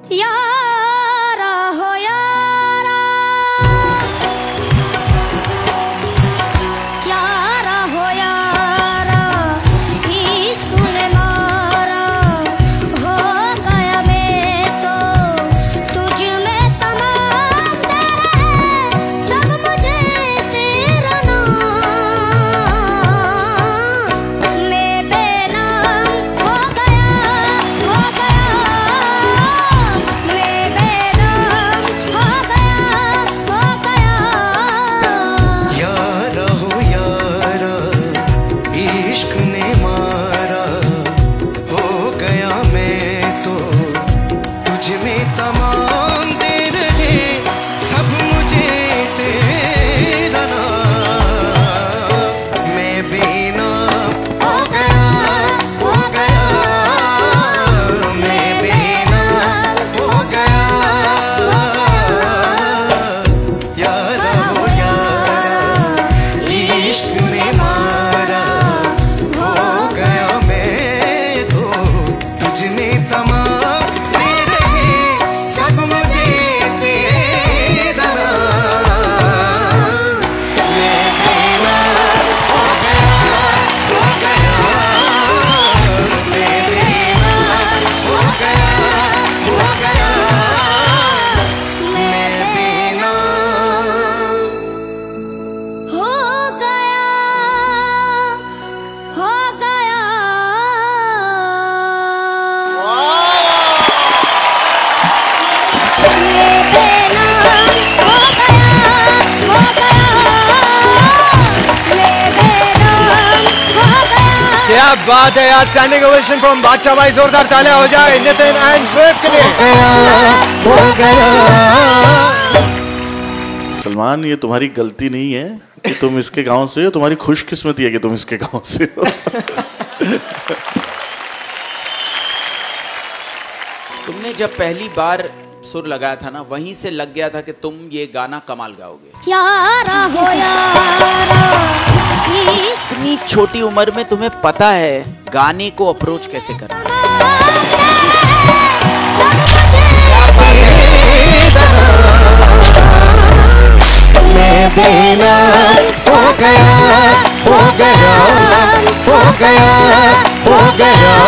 यारा हो यारा, यारा हो यारा, इश्क ने मारा, हो गया मैं तो तुझ में तमाम तेरे हैं, सब मुझे तेरा नाम, मैं बेनाम हो गया, हो गया, मैं बेनाम हो गया, हो गया। यारा हो यारा, इश्क ने मारा, हो गया मैं तो तुझ में तमाम तेरे हैं, सब मुझे तेरा नाम, मैं बेनाम हो गया, हो गया, मैं बेनाम हो गया। यारा हो यारा, इश्क ने मारा, हो गया मैं तो तुझ में तमाम तेरे हैं, सब मुझे तेरा नाम, मैं बेनाम हो गया, हो गया, मैं बेनाम हो गया, हो गया, मैं बेनाम हो गया, हो गया। मैं बेनाम हो गया, हो गया, मैं बेनाम हो गया। क्या बात है यार, स्टैंडिंग ओवेशन फ्रॉम बादशाह भाई, जोरदार तालियां हो जाए नितिन एंड श्वेत के लिए। हो गया। सलमान, ये तुम्हारी गलती नहीं है कि तुम इसके गांव से हो, तुम्हारी खुशकिस्मती है कि तुम इसके गांव से हो। तुमने जब पहली बार सुर लगाया था ना, वहीं से लग गया था कि तुम ये गाना कमाल गाओगे। यारा हो यारा, इश्क इतनी छोटी उम्र में तुम्हें पता है गाने को अप्रोच कैसे करना। सब मुझे मैं बेनाम हो गया, हो गया, हो गया, हो गया,